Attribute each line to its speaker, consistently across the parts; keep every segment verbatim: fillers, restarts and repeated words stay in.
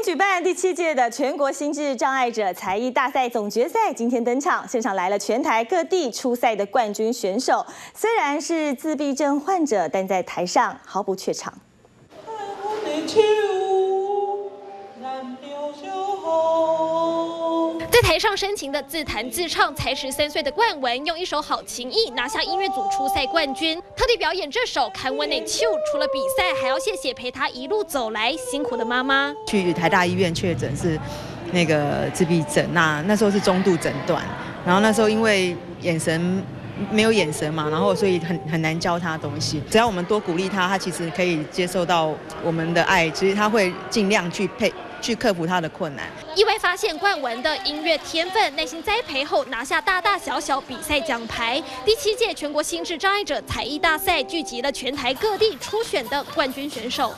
Speaker 1: 举办第七届的全国心智障碍者才艺大赛总决赛今天登场，现场来了全台各地出赛的冠军选手。虽然是自闭症患者，但在台上毫不怯场。
Speaker 2: 在台上深情的自弹自唱，才十三岁的冠文用一首《好情意》拿下音乐组初赛冠军，特地表演这首《看温内秋》。除了比赛，还要谢谢陪他一路走来辛苦的妈妈。
Speaker 3: 去台大医院确诊是那个自闭症，那那时候是中度诊断，然后那时候因为眼神没有眼神嘛，然后所以很很难教他东西。只要我们多鼓励他，他其实可以接受到我们的爱，其实他会尽量去配。去克服他的困难。
Speaker 2: 意外发现冠文的音乐天分，耐心栽培后拿下大大小小比赛奖牌。第七届全国心智障碍者才艺大赛聚集了全台各地初选的冠军选手。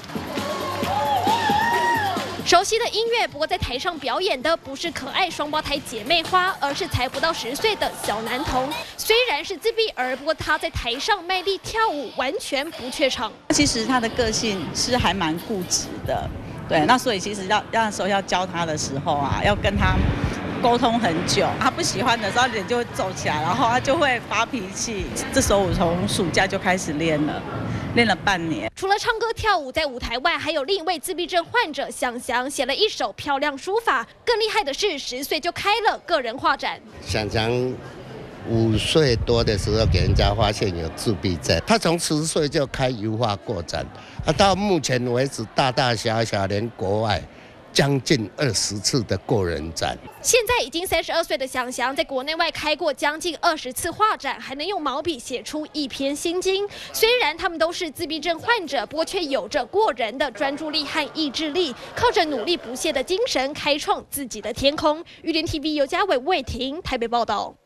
Speaker 2: 熟悉的音乐，不过在台上表演的不是可爱双胞胎姐妹花，而是才不到十岁的小男童。虽然是自闭儿，不过他在台上卖力跳舞，完全不怯场。
Speaker 4: 其实他的个性是还蛮固执的。对，那所以其实要那时候要教他的时候啊，要跟他沟通很久。他不喜欢的时候，脸就会皱起来，然后他就会发脾气。这时候我从暑假就开始练了，练了半年。
Speaker 2: 除了唱歌跳舞，在舞台外还有另一位自闭症患者想翔写了一手漂亮书法。更厉害的是，十岁就开了个人画展。
Speaker 5: 想翔五岁多的时候，给人家发现有自闭症，他从十岁就开油画个展，啊，到目前为止，大大小小连国外将近二十次的个人展。
Speaker 2: 现在已经三十二岁的想翔，在国内外开过将近二十次画展，还能用毛笔写出一篇心经。虽然他们都是自闭症患者，不过却有着过人的专注力和意志力，靠着努力不懈的精神，开创自己的天空。玉林 T V 尤家伟、魏婷台北报道。